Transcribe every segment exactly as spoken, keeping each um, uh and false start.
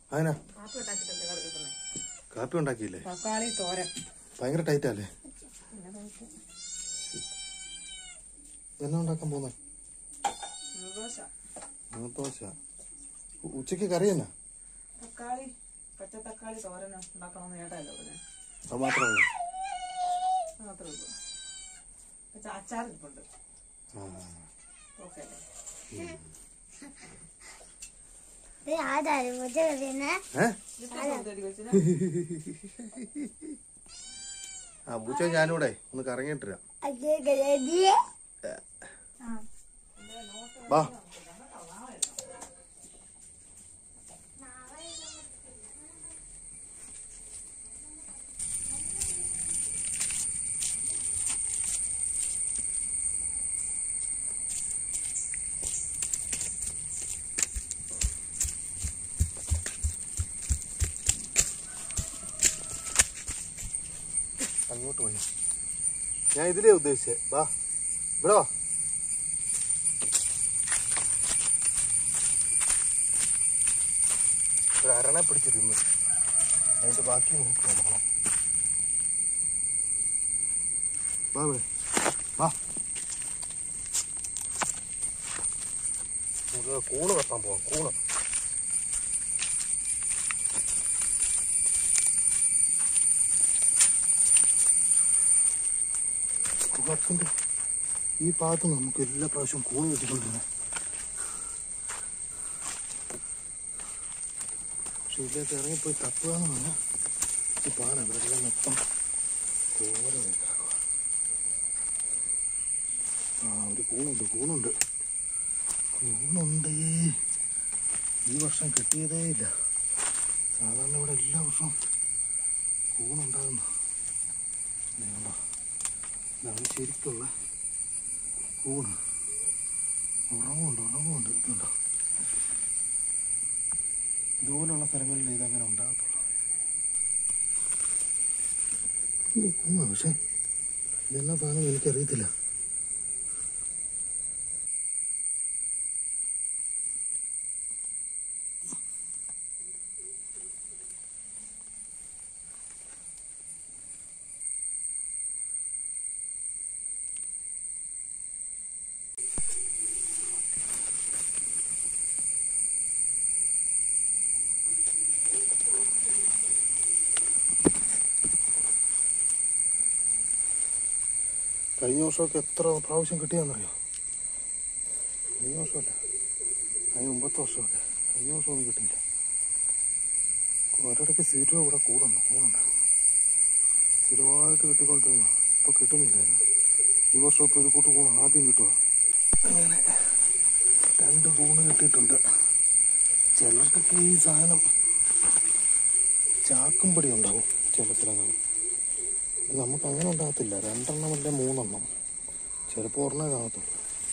അതിനാ കാപ്പി ഉണ്ടാക്കിയില്ലേ? ഭയങ്കര ടൈറ്റ് അല്ലേ? എന്നാ ഉണ്ടാക്കാൻ പോന്നെ? ദോശ. ഉച്ചക്ക് കറി എന്നാ? തക്കാളി പച്ചത്തക്കാളി തോരൻ ഉണ്ടാക്കണമെന്ന് കേട്ടല്ലോ. അത് മാത്രമേ മാത്രമേ ഉള്ളൂ. അച്ചാറിരിപ്പുണ്ട്. ഓക്കെ ആ പൂച്ച ഞാനൂടെ ഒന്ന് കറങ്ങിട്ടിരാം. വാ അങ്ങോട്ട് പോയി. ഞാൻ ഇതിലേ ഉദ്ദേശിച്ചേ. വാ ഇവിടെ വാ. ഒരു അരണ പിടിച്ച് തിന്നു. അതിന്റെ ബാക്കി നോക്കുക നോക്കണം. വാ ഇവിടെ വാ. നമുക്ക് കൂണ് വെട്ടാൻ പോവാം. കൂണ് കുളത്തിന്റെ ഈ ഭാഗത്ത് നമുക്ക് എല്ലാ പ്രാവശ്യവും കൂണ് കിട്ടിക്കൊണ്ടിരുന്നത്. പക്ഷെ ഇതിലേക്ക് ഇറങ്ങിപ്പോയി തപ്പുക എന്ന് പറഞ്ഞാൽ ഈ പാടാണ്. ഇവിടെ എല്ലാം മൊത്തം കോര വെക്കാക്കുക. ആ ഒരു കൂണുണ്ട് കൂണുണ്ട് കൂണുണ്ട്. ഈ വർഷം കിട്ടിയതേ ഇല്ല. സാധാരണ ഇവിടെ എല്ലാ വർഷവും കൂണുണ്ടാകുന്നു. ഇതാണ് ശരിക്കുള്ള കൂണ്. ഉറവുണ്ട് ഉറവുണ്ട്. ഇതുണ്ടോ? ഇതുപോലുള്ള സ്ഥലങ്ങളിൽ ഇതങ്ങനെ ഉണ്ടാകത്തുള്ളൂ. കൂണ പക്ഷെ ഇതെന്നാ സാധനം എനിക്കറിയത്തില്ല. കഴിഞ്ഞ വർഷമൊക്കെ എത്ര പ്രാവശ്യം കിട്ടിയാന്നറിയോ? കഴിഞ്ഞ വർഷമല്ല, അതിന് മുമ്പത്തെ വർഷമൊക്കെ. കഴിഞ്ഞ വർഷമൊന്നും കിട്ടിയില്ല. ഒരിടയ്ക്ക് സ്ഥിരം ഇവിടെ കൂടുണ്ട് കൂടുണ്ട് സ്ഥിരമായിട്ട് കിട്ടിക്കൊണ്ടിരുന്നു. ഇപ്പോൾ കിട്ടുന്നില്ലായിരുന്നു. ഈ വർഷം ഇപ്പോൾ ഇത് കൂട്ട് കൂണ് ആദ്യം കിട്ടുക. അങ്ങനെ രണ്ട് കൂണ് കിട്ടിയിട്ടുണ്ട്. ചിലർക്കൊക്കെ ഈ സാധനം ചാക്കുംപടി ഉണ്ടാവും ചില സ്ഥലങ്ങളിൽ. ഇത് നമുക്ക് അങ്ങനെ ഉണ്ടാകത്തില്ല. രണ്ടെണ്ണം അല്ലെ മൂന്നെണ്ണം, ചിലപ്പോൾ ഒരെണ്ണേ കാണത്തുള്ളൂ.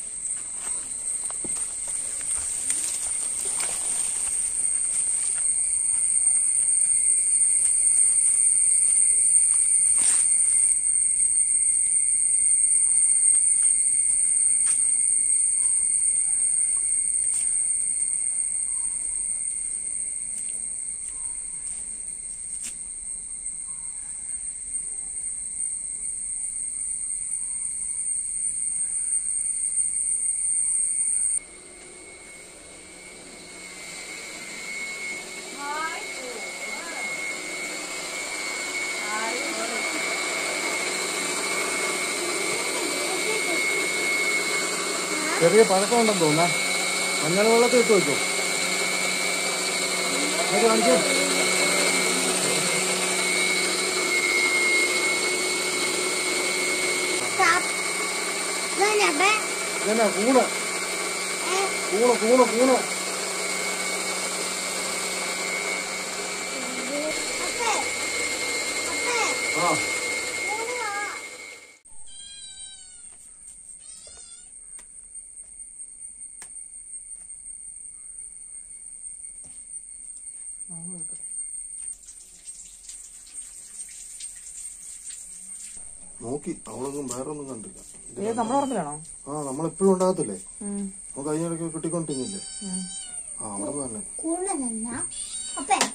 ചെറിയ പഴക്കമുണ്ടെന്ന് തോന്നാ. മഞ്ഞൾ വെള്ളത്തിൽ ഇട്ട് വെച്ചോ. അത് കാണിച്ചോ. ഇതെന്നാ കൂണ് കൂണ് കൂണ് കൂണ് ആ നോക്കി. അവളൊന്നും വേറൊന്നും കണ്ടില്ല. ആ നമ്മളെപ്പോഴും ഉണ്ടാകത്തില്ലേ? നമുക്ക് അതിനിടയ്ക്ക് കിട്ടിക്കൊണ്ടിരുന്നില്ലേ? ആ അവിടെ തന്നെ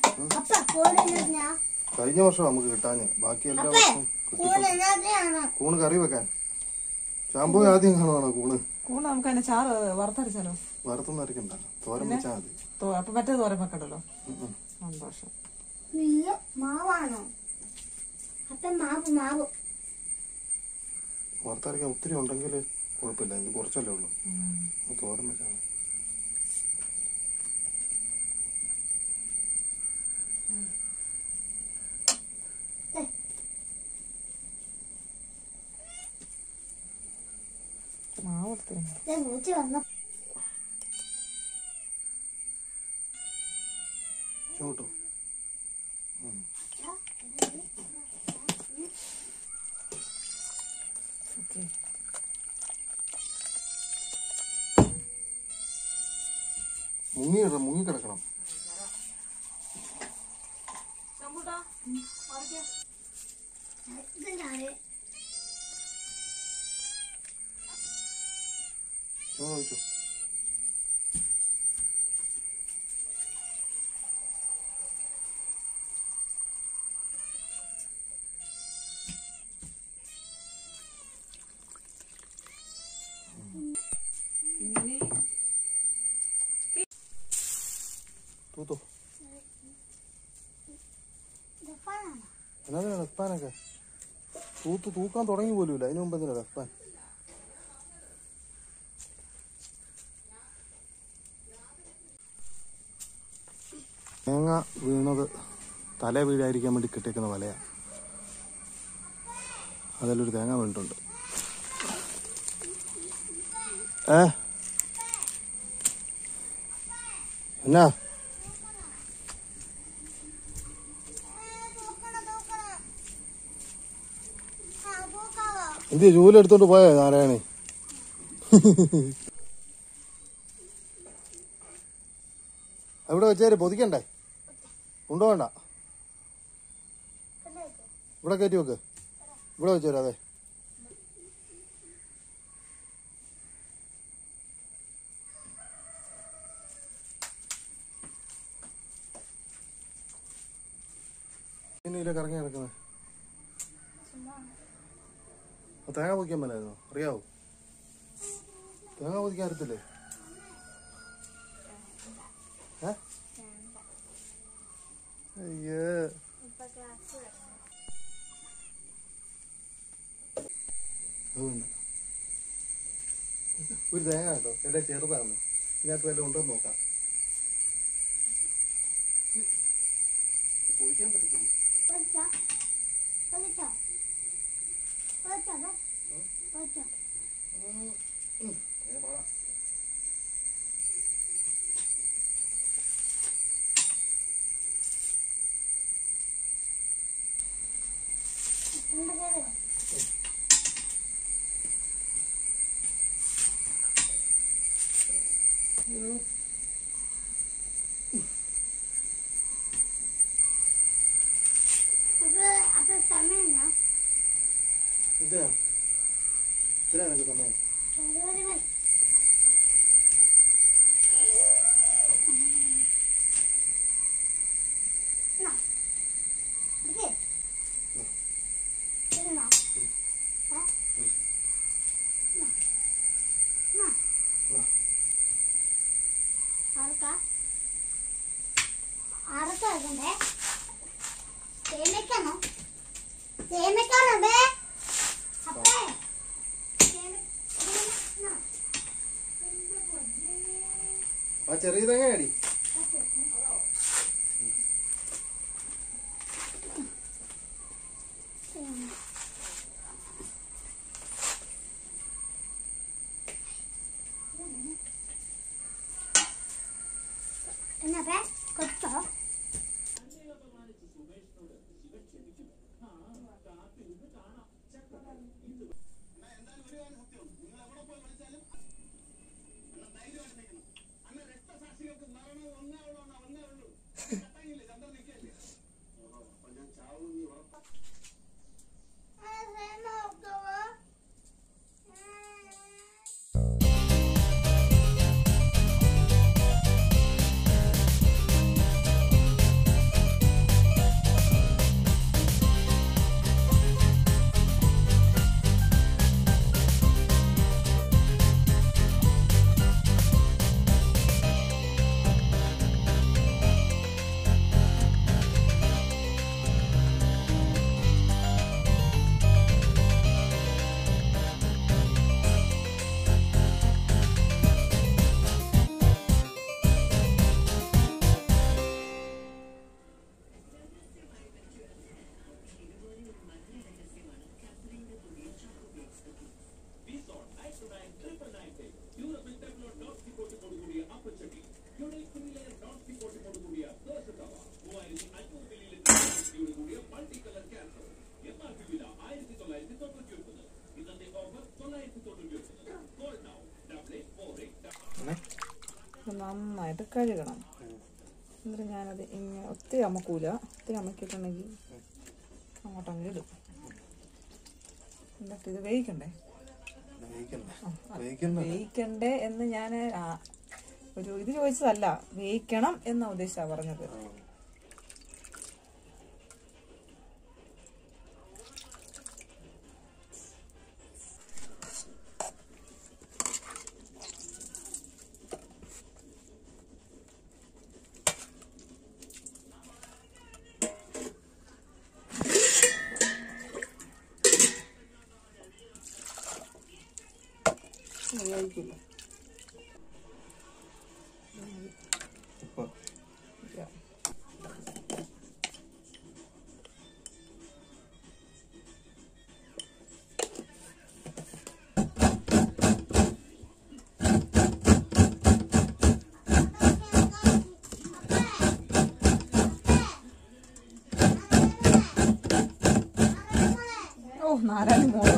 കഴിഞ്ഞ വർഷം നമുക്ക് കിട്ടാഞ്ഞ്, ബാക്കി എല്ലാ വർഷവും കിട്ടിയിട്ടുണ്ട്. കൂണ് കറി വെക്കാൻ ശാമ്പൂ ആദ്യം കാണുവാണോ കൂണ്? കൂണ് നമുക്ക് അതിന്റെ ചാറ് വറുത്തരച്ചാലോ? വറുത്തൊന്നും അരക്കണ്ട, തോരൻ വെച്ചാൽ മതി. അപ്പൊ മറ്റേ തോരൻ വെക്കണ്ടല്ലോ. സന്തോഷം. മാവാണോ? മാവ് മാവ് വറുത്തരക്കാൻ ഒത്തിരി ഉണ്ടെങ്കിൽ കുഴപ്പമില്ല, ഇത് കുറച്ചല്ലേ ഉള്ളൂ. തോരൻ വെച്ചാൽ മതി. ചൂട്ടോ മുങ്ങിയിട മുങ്ങി കിടക്കണം. ചോദിച്ചു തൂത്തോ എന്നാ വെപ്പാനൊക്കെ തൂത്ത് തൂക്കാൻ തുടങ്ങി പോലുമില്ല, അതിന് മുമ്പ് എന്തിനാ വെപ്പാൻ? തേങ്ങ വീണത് തല വീഴാതിരിക്കാൻ വേണ്ടി കിട്ടിയേക്കുന്ന വലയാണ്. അതിലൊരു തേങ്ങ വീണിട്ടുണ്ട്. ഏ എന്നാ എന്ത് ജോലി എടുത്തോണ്ട് പോയോ നാരായണി? അവിടെ വെച്ചേര്, പൊതിക്കണ്ടേ? കൊണ്ടുപോകണ്ട, ഇവിടെ കയറ്റി വെക്ക്. ഇവിടെ വെച്ചേരും. അതെ ഇല്ല കറങ്ങി കിടക്കുന്നത്. തേങ്ങ പൊതിക്കാൻ മേലായിരുന്നോ? അറിയാവോ? തേങ്ങ പൊതിക്കാൻ അറിയത്തില്ലേ? ഏ അയ്യേ ഒരു തേങ്ങ കേട്ടോ, എന്റെ ചെറുതാണ്. ഇതിനകത്ത് വല്ലതും ഉണ്ടോ നോക്കാം. പൊതിക്കാൻ പറ്റത്തില്ല. ഇത് ഇതിനാണ് സമയം. ആ ചെറിയ തേങ്ങ അടി. നിങ്ങൾ എവിടെ പോയി വിളിച്ചാലും ധൈര്യമായിട്ട് നിൽക്കണം. അന്ന് രക്തസാക്ഷികൾക്ക് മരണം കഴുകണം. എന്നിട്ട് ഞാനത് ഇങ്ങനെ ഒത്തിരി അമക്കൂല. ഒത്തിരി അമക്കിയിട്ടുണ്ടെങ്കിൽ അങ്ങോട്ടങ്ങ് ഇടും. എന്നിട്ട് ഇത് വേവിക്കണ്ടേ വേവിക്കണ്ടേ എന്ന് ഞാൻ ഒരു ഇത് ചോദിച്ചതല്ല, വേവിക്കണം എന്ന ഉദ്ദേശമാണ് പറഞ്ഞത്. കഴിക്കില്ല. ഓ നാരായണി മോള്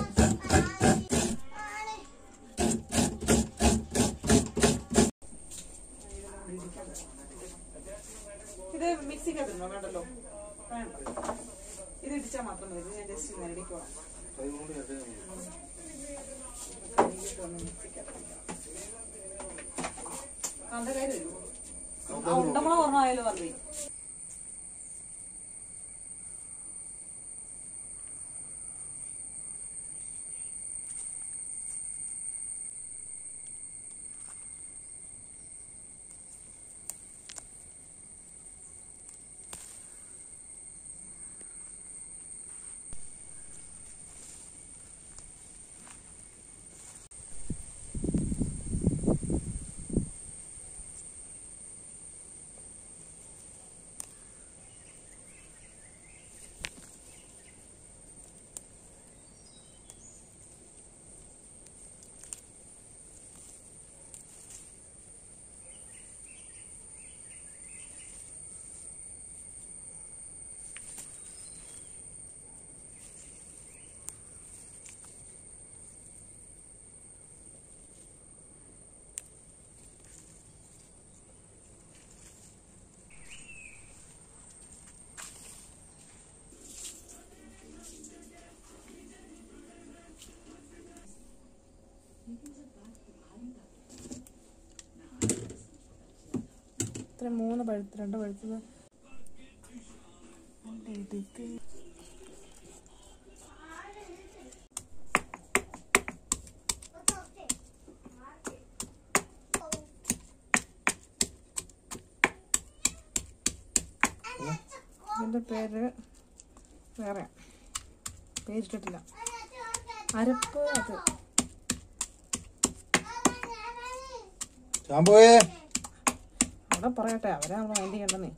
ഇത് മിക്സിക്കകത്തിരുന്നോ? വേണ്ടല്ലോ, വേണ്ട. ഇത് ഇടിച്ചാൽ മാത്രം മതി. ഞാൻ ജസ്റ്റ് നേടിക്കോളാം. നല്ല കാര്യം വരുമോ? ഉണ്ടമ്മള പറഞ്ഞായാലും പറഞ്ഞു. ഇത്ര മൂന്ന് പഴുത്ത് രണ്ട് പഴുത്തത് ഇതിൻ്റെ പേര് വേറെ പേരിട്ടിട്ടില്ല. അരപ്പ് അത് അവിടെ പറയട്ടെ, അവരാ മൈൻഡ് ചെയ്യണ്ടെന്നേ.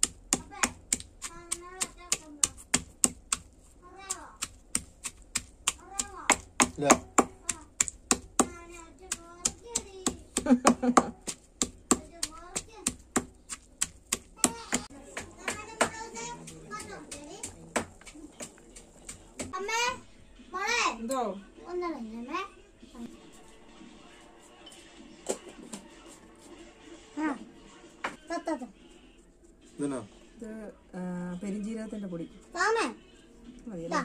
എന്തോ ഇത് പെരിഞ്ജീരകത്തിന്റെ പൊടി മതിയല്ലേ?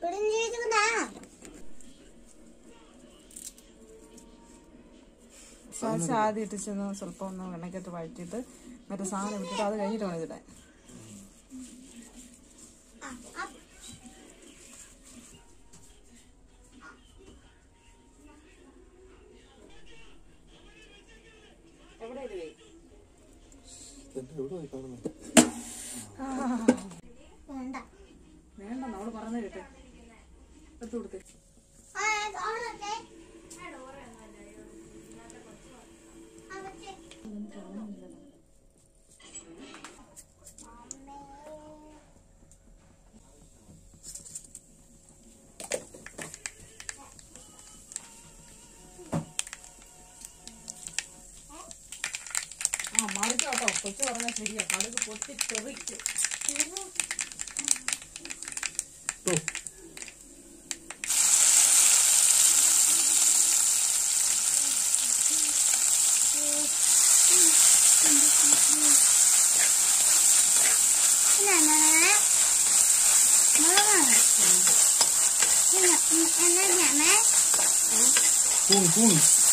സാസ് ആദ്യം ഇട്ടിച്ചൊന്ന് സ്വല്പം ഒന്ന് എണ്ണക്കകത്ത് വഴറ്റിയിട്ട് മറ്റേ സാധനം ഇട്ടിട്ട് അത് കഴിഞ്ഞിട്ട് വേണം ഇതിടാൻ. വേണ്ട, നമ്മള് പറഞ്ഞു കേട്ടെ. എടുത്തു കൊടുത്തേ. ആ മറിച്ച് കേട്ടോ, കൊച്ചു പറഞ്ഞാൽ ശരിയാ. കടുക് പൊട്ടി തെറിക്കും. Thank you. കൂൺ കൂൺ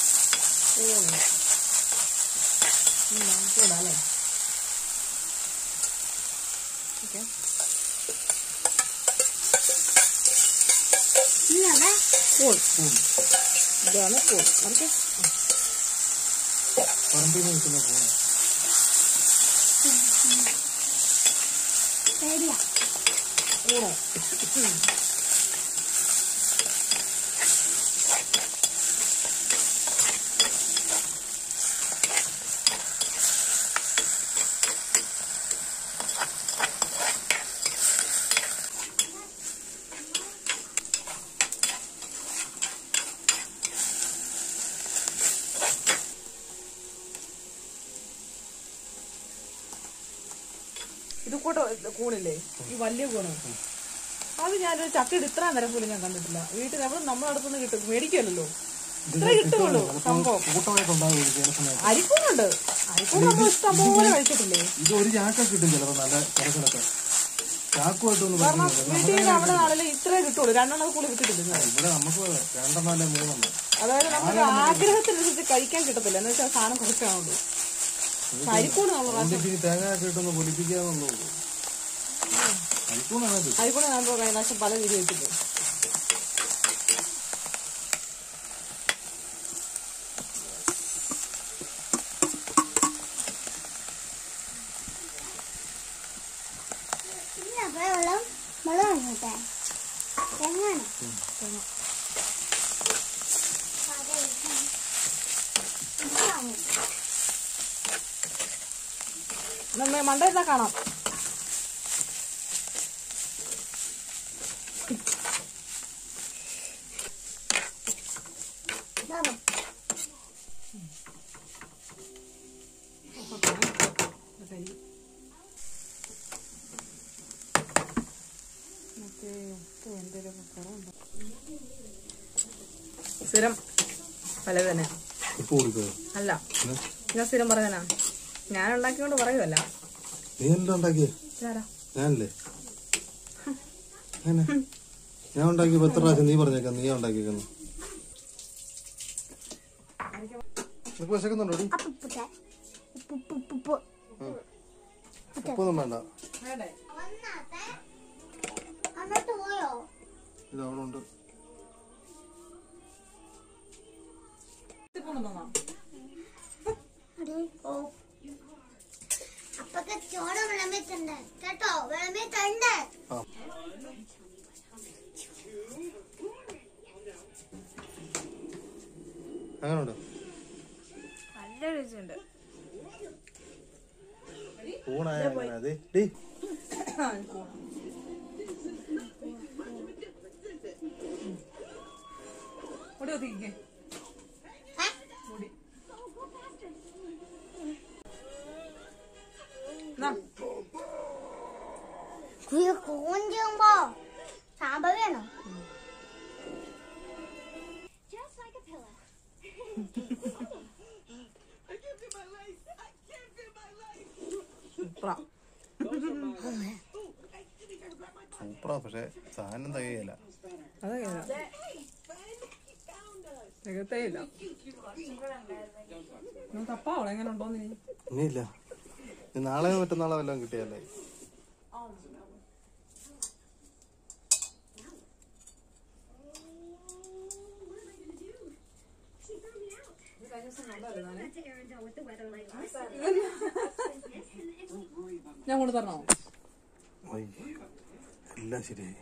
കൂടാല്ലേ? ഓക്കെ, കൂൺ കൂൺ ഇതാണ് കൂൺ. നമുക്ക് പറമ്പിൽ നിൽക്കുന്ന കൂൺ. കൂണോ? ഇത് കൂട്ടോ കൂണില്ലേ, ഈ വലിയ കൂണ്, അത് ഞാനൊരു ചക്കയുടെ ഇത്ര നേരം പോലും ഞാൻ കണ്ടിട്ടില്ല. വീട്ടിൽ നമ്മൾ നമ്മുടെ അടുത്തുനിന്ന് കിട്ടും, മേടിക്കുമല്ലോ, ഇത്ര കിട്ടുമല്ലോ സംഭവം. അരിക്കൂണുണ്ട്, അരിക്കൂണ് നമ്മൾ ഇഷ്ടം പോലെ കഴിച്ചിട്ടില്ലേ. ഇത് ഒരു ചാക്ക കിട്ടും ചിലപ്പോ, നല്ല കിടക്കിടക്ക് ചാക്കുമായിട്ടൊന്നും. കാരണം വീട്ടിൽ അവിടെ ആണെങ്കിലും ഇത്രേ കിട്ടുള്ളൂ, രണ്ടെണ്ണം കൂടി കിട്ടിയിട്ടില്ല. ഇവിടെ നമുക്ക് രണ്ടെണ്ണല്ലേ മൂന്നെണ്ണം. അതായത് നമുക്ക് ആഗ്രഹത്തിനനുസരിച്ച് കഴിക്കാൻ കിട്ടത്തില്ല, എന്ന് വെച്ചാൽ സാധനം കുറച്ചാണുള്ളൂ. അരിക്കൂണ് നമ്മൾ തേങ്ങ കിട്ടുന്ന പൊലിപ്പിക്കാന്നുള്ളൂ. അരിക്കൂണാണ് അരിക്കൂണ് ഞാൻ കഴിഞ്ഞ പ്രാവശ്യം പല രീതി വെച്ചിട്ട്. വെള്ളം വെള്ളം തേങ്ങ നമ്മ മണ്ടയിരുന്നാ കാണാം. സ്ഥിരം പല തന്നെ അല്ല, ഞാൻ സ്ഥിരം പറഞ്ഞനാ, ഞാൻ ഉണ്ടാക്കിക്കൊണ്ട് പറയുമല്ല. നീ എന്താ ഉണ്ടാക്കിയേ? ഞാനല്ലേ ഞാൻ ഉണ്ടാക്കിയപ്പോ എത്ര പ്രാവശ്യം നീ പറഞ്ഞേക്കാം നീ ഉണ്ടാക്കിയേക്കുന്നു. നിനക്ക് വിശക്കുന്നുണ്ടോ? ഉപ്പൊന്നും വേണ്ട, ഇത് അവിടെ ഉണ്ട്. അപ്പൊക്കെ ചോറ് വിളമ്പിട്ടുണ്ട് കേട്ടോ, വിളമ്പിട്ടുണ്ട്. അങ്ങനുണ്ട്, നല്ല രുചിയുണ്ട്. ഊണായ അങ്ങനെ അതെ. മുടി ഒതുക്കിക്കേ, മുടി കൂൺ ചെയ്യുമ്പോ സാമ്പാർ വേണോ? സൂപ്പറാ, പക്ഷെ സാധനം തികയില്ല. അതെ തികത്തേയില്ല. തപ്പാവോ എങ്ങനെ ഉണ്ടോന്ന് ഇനിയില്ല, നാളെ മറ്റന്നാളെ വല്ലതും കിട്ടിയല്ലേ. ഞാൻ കൊണ്ട് തരണോ? എല്ലാം ശരിയായി.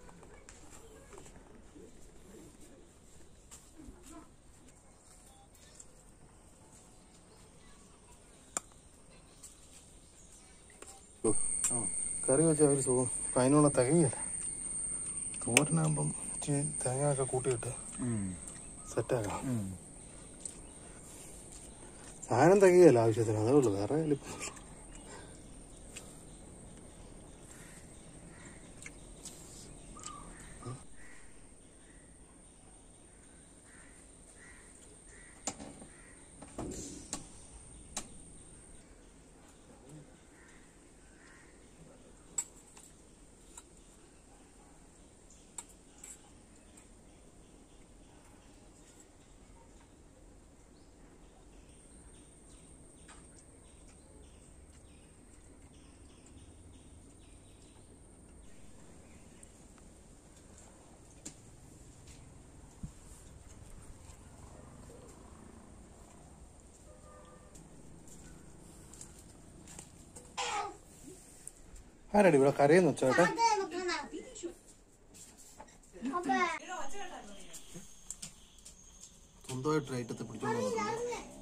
കറി വെച്ചാൽ ഒരു സുഖം, അതിനുള്ള തികയില്ല. തോരനാകുമ്പം ഇച്ചിരി തേങ്ങ ഒക്കെ കൂട്ടിയിട്ട് സെറ്റാക്കാം. സാധനം തികയല്ല ആവശ്യത്തിന്, അതേ ഉള്ളു, വേറെ എളുപ്പമില്ല. ആരാടി ഇവിടെ കരയെന്ന് വെച്ചോ ചേട്ടാ? സ്വന്തമായിട്ട് ഐറ്റത്തെ പിടിച്ചോണ്ട് വന്നിട്ടുണ്ട്.